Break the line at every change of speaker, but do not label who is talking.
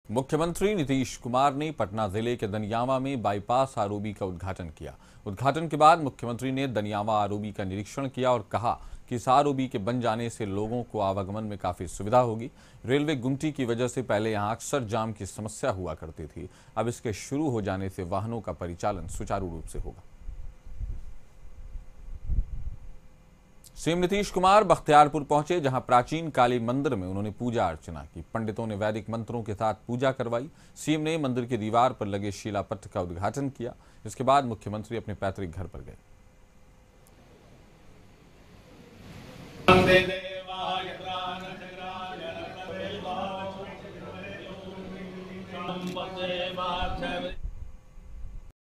मुख्यमंत्री नीतीश कुमार ने पटना जिले के दनियावा में बाईपास आरओबी का उद्घाटन किया। उद्घाटन के बाद मुख्यमंत्री ने दनियावा आरओबी का निरीक्षण किया और कहा कि इस आरओबी के बन जाने से लोगों को आवागमन में काफी सुविधा होगी। रेलवे गुमटी की वजह से पहले यहां अक्सर जाम की समस्या हुआ करती थी, अब इसके शुरू हो जाने से वाहनों का परिचालन सुचारू रूप से होगा। सीएम नीतीश कुमार बख्तियारपुर पहुंचे, जहां प्राचीन काली मंदिर में उन्होंने पूजा अर्चना की। पंडितों ने वैदिक मंत्रों के साथ पूजा करवाई। सीएम ने मंदिर की दीवार पर लगे शिलापट्ट का उद्घाटन किया। इसके बाद मुख्यमंत्री अपने पैतृक घर पर गए।